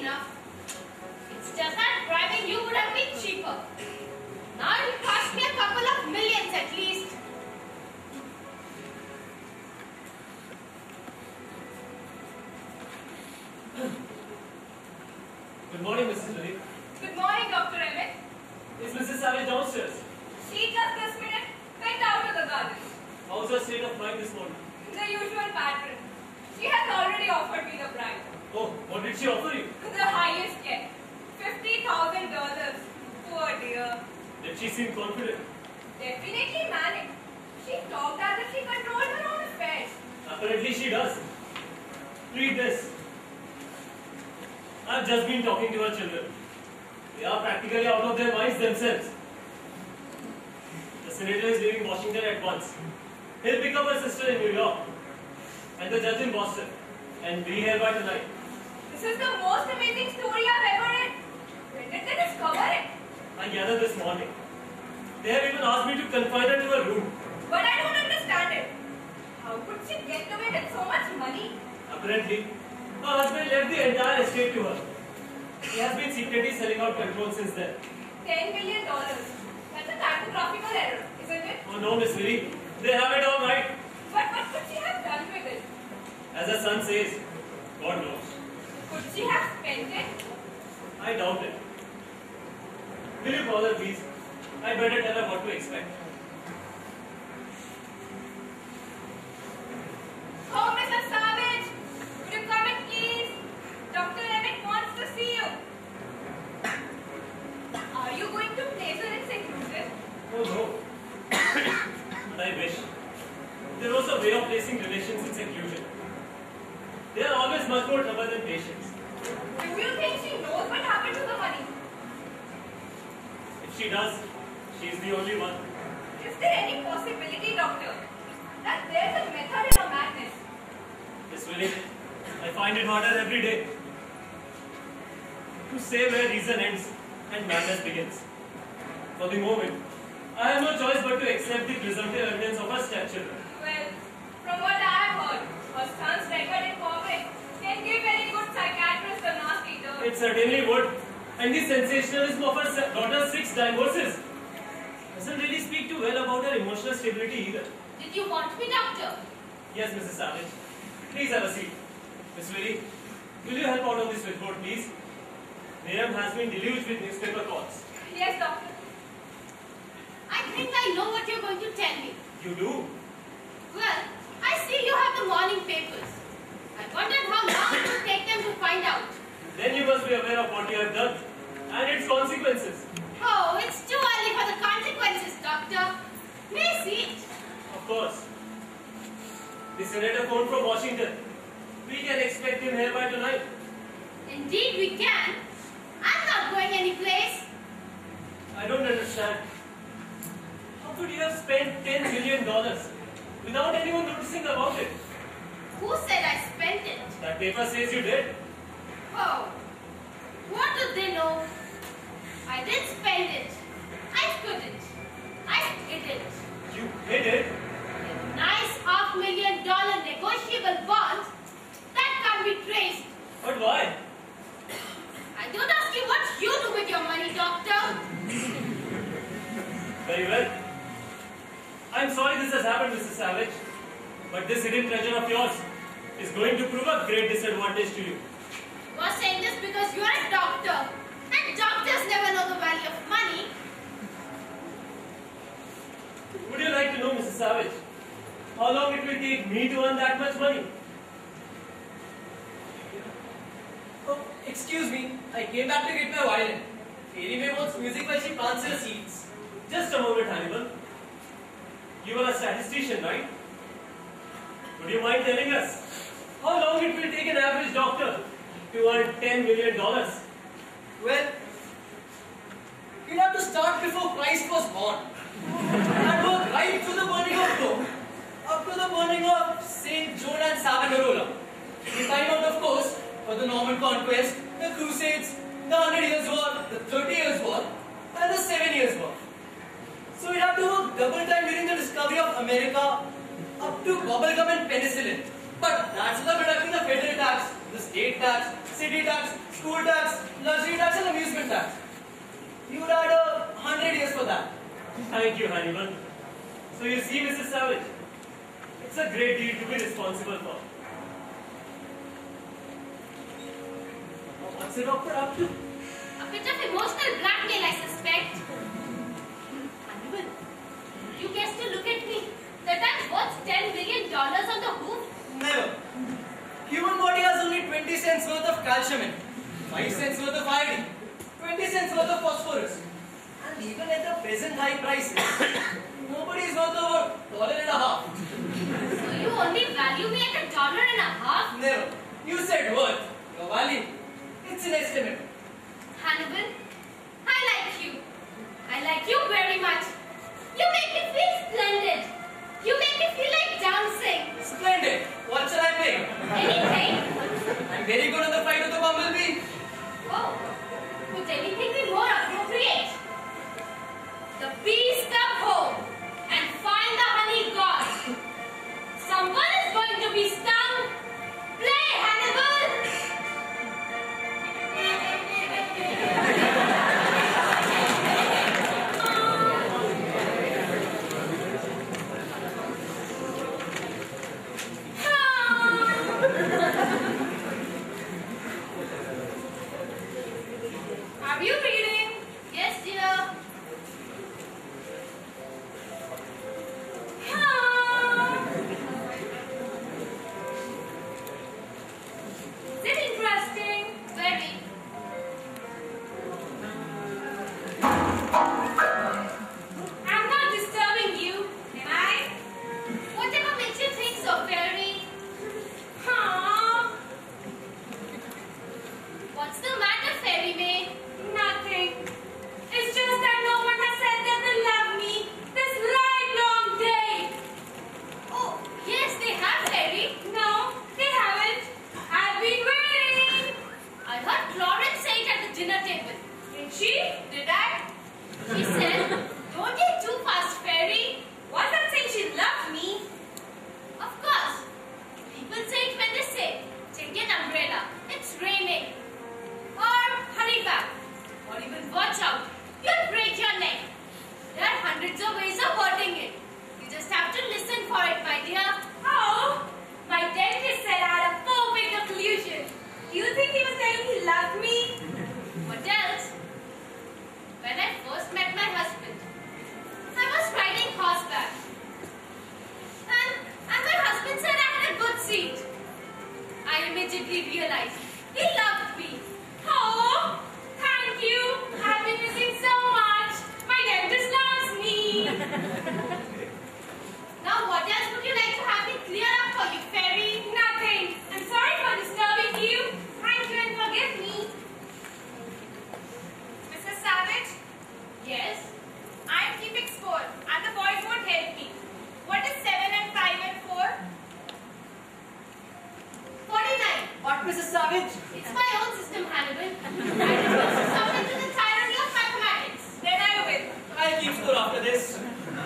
enough. It's just that driving you would have been cheaper. Now it will cost me a couple of millions at least. Good morning, Missus Lily. Good morning, Doctor Emmett. Is Missus Savage downstairs? She just this minute went out to the garden. How's her state of mind this morning? The usual pattern. She has already offered me the bride. Oh, what did she offer you? The highest yet. Fifty thousand dollars. Poor dear. Did she seem confident? Definitely manic. She talked as if she controlled her own affairs. Apparently she does. Read this. I've just been talking to her children. They are practically out of their minds themselves. The senator is leaving Washington at once. He'll pick up her sister in New York and the judge in Boston and be here by tonight. This is the most amazing story I've ever read. When did they discover it? I gathered this morning. They have even asked me to confine her to a room. But I don't understand it. How could she get away with so much money? Apparently, her husband left the entire estate to her. He has been secretly selling out control since then. Ten million dollars. That's a typographical error, isn't it? Oh no, Miss Lily. They have it all right. But what could she have done with it? As the son says, God knows. Could she have spent it? I doubt it. Will you call her, please? I better tell her what to expect. Oh, Missus Savage! Would you come in, please? Doctor Emmett wants to see you. Are you going to place her in seclusion? Oh no. But I wish. There was a way of placing relations in seclusion. They are always much more trouble than patients. Do you think she knows what happened to the money? If she does, she is the only one. Is there any possibility, Doctor, that there's a method in her madness? Miss Willie, I find it harder every day to say where reason ends and madness begins. For the moment, I have no choice but to accept the presumptive evidence of her stepchildren. Well, from what I have heard, her son's record in corporate can give very good psychiatrist a nasty turn. It certainly would. And the sensationalism of her daughter's six divorces doesn't really speak too well about her emotional stability either. Did you want me, Doctor? Yes, Missus Savage. Please have a seat. Miss Willie, will you help out on this report, please? Miriam has been deluged with newspaper calls. Yes, Doctor. I think I know what you're going to tell me. You do? Well, I see you have the morning papers. I wondered how long it would take them to find out. Then you must be aware of what you have done and its consequences. Oh, it's too early for the consequences, Doctor. May I see it? Of course. The senator phoned from Washington. We can expect him here by tonight. Indeed we can. I'm not going anyplace. I don't understand. How could you have spent ten million dollars without anyone noticing about it? Who said I spent it? That paper says you did. Oh, what do they know? I did spend it. I couldn't. I hid it. You hid it? A nice half million dollar negotiable bond that can't be traced. But why? I don't ask you what you do with your money, Doctor. Very well. I'm sorry this has happened, Missus Savage. But this hidden treasure of yours is going to prove a great disadvantage to you. You are saying this because you are a doctor. And doctors never know the value of money. Would you like to know, Missus Savage, how long it will take me to earn that much money? Oh, excuse me. I came back to get my violin. Fairy May wants music while she plants her seeds. Just a moment, Hannibal. You are a statistician, right? Would you mind telling us how long it will take an average doctor to earn ten million dollars? Well, you'd have to start before Christ was born. And work right through the burning of Rome, up to the burning of Saint John and Savonarola. The time out, of course, for the Norman Conquest, the Crusades, the Hundred Years' War, the Thirty Years' War, and the Seven Years' War. So you'd have to work double time during the discovery of America, up to bubblegum and penicillin. But that's without deducting the federal tax The state tax, city tax, school tax, luxury tax and amusement tax. You would add a hundred years for that. Thank you, Hannibal. So you see, Missus Savage, it's a great deal to be responsible for. What's the doctor up to? A bit of emotional blackmail, I suspect. Hannibal, you guess to look at me that I'm worth ten billion dollars on the hoof? Never. Human body has only twenty cents worth of calcium in it, five cents worth of iodine, twenty cents worth of phosphorus. And even at the present high prices, nobody is worth over a dollar and a half. So you only value me at a dollar and a half? Never. You said worth. Your value. It's an estimate. Hannibal, I like you. I like you very much. You make me feel splendid. You make me feel like dancing. Splendid. What shall I pay? Anything? I'm very good on the fight of the bumblebee. Oh, could anything be more appropriate? The bees come home and find the honey gone. Someone is going to be stung. Play, Hannibal! Are you reading? Yes, dear. Is it interesting? Very. I'm not disturbing you, am I? Whatever makes you think so, Fairy? Huh? What's the matter, Fairy May? Nothing. It's just that no one has said that they love me this livelong day. Oh, yes, they have, Fairy. No, they haven't. I've been waiting. I heard Florence say it at the dinner table. Did she? Did I? She said, don't eat too fast, Fairy. Was that saying she loved me? Of course. People say it when they say, take an umbrella, it's raining. Or hurry back. Or even watch out, you'll break your neck. There are hundreds of ways of wording it. You just have to listen for it, my dear. Oh, my dentist said I had a perfect occlusion. Do you think he was saying he loved me? What else? When I first met my husband, I was riding horseback. And, and my husband said I had a good seat. I immediately realized he loved me. Oh, thank you. I've been missing so much. My dentist loves me. Now what else would you like to have me clear up for you, Fairy? Nothing. I'm sorry for disturbing you. Thank you and forgive me. Missus Savage, Yes? I'm keeping score and the boys won't help me. What is seven and five and four? forty-nine. What, Missus Savage? It's my own system, Hannibal. I refuse to submit to the tyranny of mathematics. Then I will. I'll keep score after this.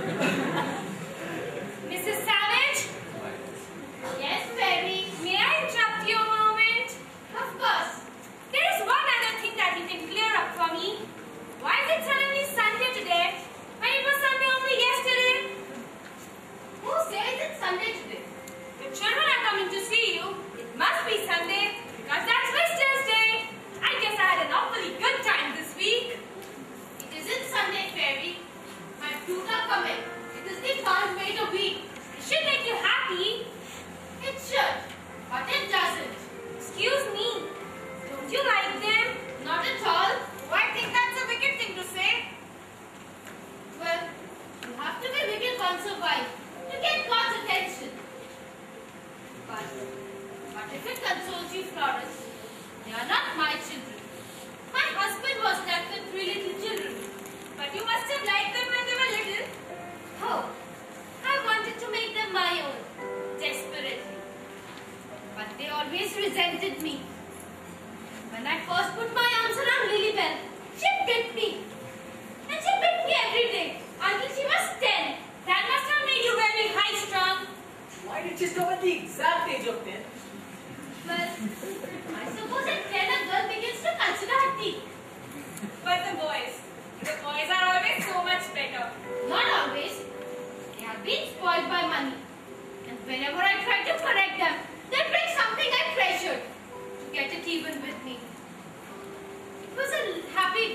Missus Savage, Yes, Fairy. may I interrupt you a moment? Of course. There is one other thing that you can clear up for me. Why is it suddenly Sunday today when it was Sunday only yesterday? Who says it's Sunday today? The children are coming to see you. It must be Sunday because that's Mister's Day. I guess I had an awfully good time this week. It isn't Sunday, Fairy. My fruit are coming. It is the third wait a week. It should make you happy. It should, but it doesn't. Excuse me. Don't you like them? Not at all. Oh, I think that's a wicked thing to say. Well, you have to be wicked once a while to get God's attention. But, but if it consoles you, Florence, they are not my children. My husband was left with three little children. But you must have liked them when they were little. Oh, I wanted to make them my own, desperately. But they always resented me. When I first put my arms around Lilybell, she bit me. And she bit me every day until she was ten. That must have made you very high-strung. Why did she stop at the exact age of ten? Well,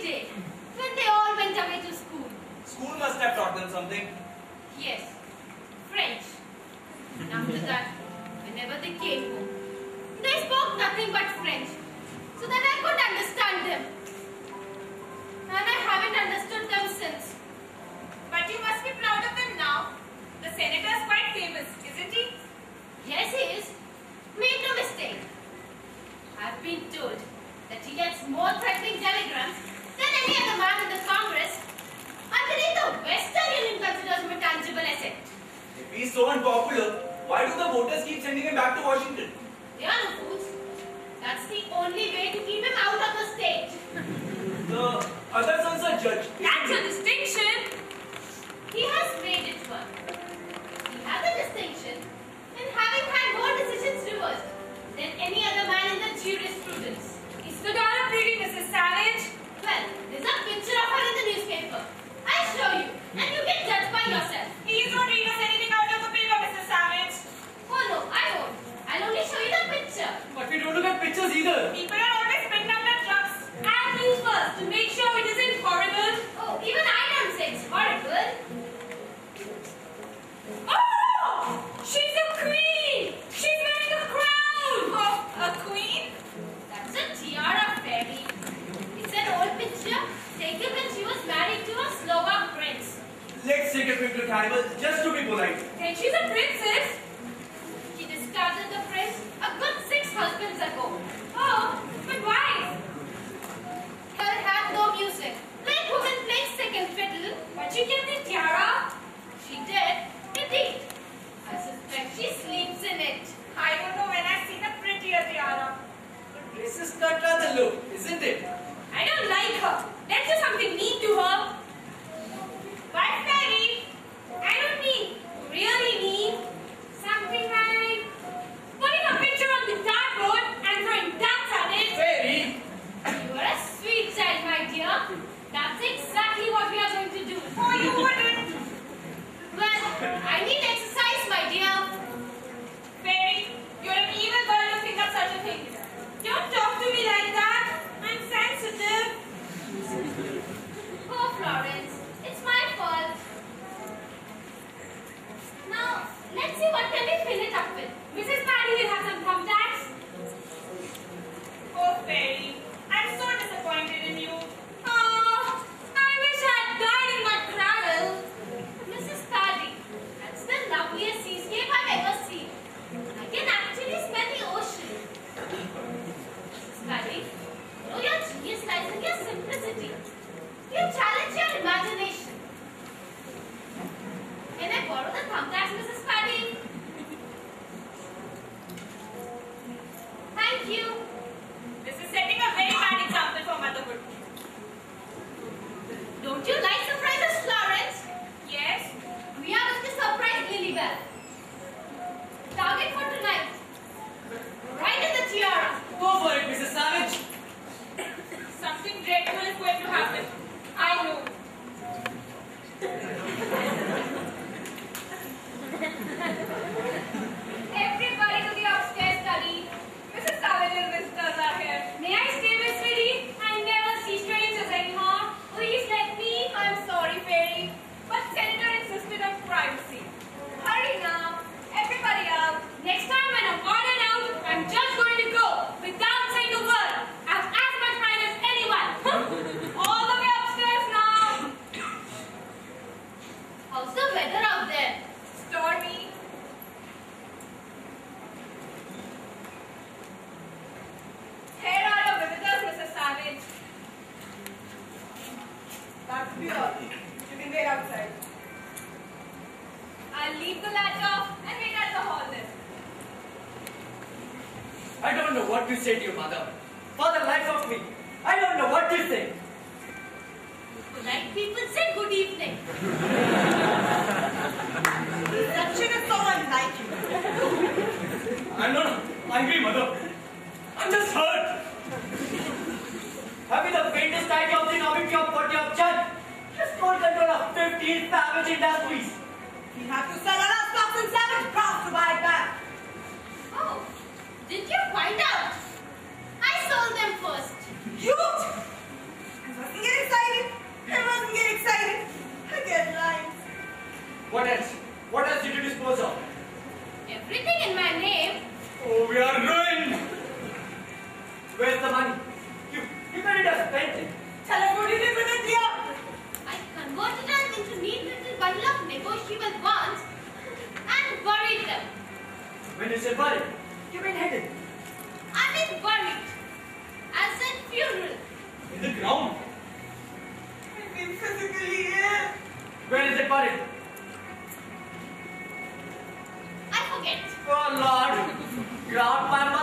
day when they all went away to school. School must have taught them something. Yes, French. And after that, whenever they came home, they spoke nothing but French, so that I could understand them. And I haven't understood them since. But you must be proud of him now. The senator is quite famous, isn't he? Yes, he is. Make no mistake. I've been told that he gets more threatening telegrams than any other man in the Congress. Underneath the Western Union considers him a tangible asset. If he's so unpopular, why do the voters keep sending him back to Washington? They are no fools. That's the only way to keep him out of the state. The other son's a judge. That's a distinction. He has made it one. He has a distinction in having had more decisions reversed than any other man in the jurisprudence. Is the daughter pretty, Missus Savage? Well, there's a picture of her in the newspaper. I'll show you, and you can judge by yourself. Please don't read us anything out of the paper, Missus Savage. Oh no, I won't. I'll only show you the picture. But we don't look at pictures either. People are always picking up their trucks. And news first to make sure it isn't horrible. Oh, even I don't say it's horrible. Oh! She's a queen! She's wearing a crown! Oh, a queen? That's a tiara, Fairy. It's an old picture taken when she was married to a Slovak prince. Let's take a quick look, Hannibal, just to be polite. Then she's a princess. She discarded the prince a good six husbands ago. Oh, but why? Her had no music, like women playing second fiddle. But she kept the tiara. She did, indeed. I suspect she sleeps in it. I don't know when I've seen a prettier tiara. But this is not rather low, isn't it? I don't like her. Let's do something mean to her. But Fairy, I don't mean really mean. Something like putting a picture on the dartboard and throwing darts at it. Fairy! You are a sweet child, my dear. That's exactly what we are going to do. Oh, you wouldn't. Well, I need exercise, my dear. Fairy, you're an evil girl to think of such a thing. Don't talk to me like that. I'm sensitive. Oh, Florence, it's my fault. Now, let's see what can we fill it up with. Missus Patty will have some thumbtacks. Oh, Fairy, I'm so disappointed in you. Oh, I wish I had died in my cradle. Missus Paddy, that's the loveliest seascape I've ever seen. I can actually smell the ocean. Missus Paddy, you know your genius lies in your simplicity. You challenge your imagination. Can I borrow the thumbtacks, Missus Paddy? Thank you. This is setting a very bad example for motherhood. Don't you like surprises, Florence? Yes? We are going to surprise Lilybell. Target for tonight. Right in the tiara. Go for it, Missus Savage. Something dreadful is going to happen. I know. Everybody to the upstairs study. Missus Savage's visitors are here. May I stay, Miss Lily? I never see strangers anymore. Please let me. I'm sorry, Fairy. But Senator insisted on privacy. Hurry now. Everybody out. Next time when I'm on and out, I'm just going to go without saying a word. I'm as much mine as anyone. All the way upstairs now. How's the weather out there? Stormy. Here are your visitors, Missus Savage. That's pure. You can wait outside. I'll leave the latch off and wait at the hall then. I don't know what to say to your mother. For the life of me, I don't know what to say. Polite people say good evening. That shit is so unlike you. I'm not angry, mother. I'm just hurt. Having the faintest idea of the novelty of what you have done. Just don't control of fifteen savage industries. We have to sell all our stocks and Savage craft to buy it back. Oh, did you find out? I sold them first. You? I'm working it When you say buried, you mean hidden. I mean buried. As in funeral. In the ground. I mean physically ill. Where is it buried? I forget. Oh Lord, grant my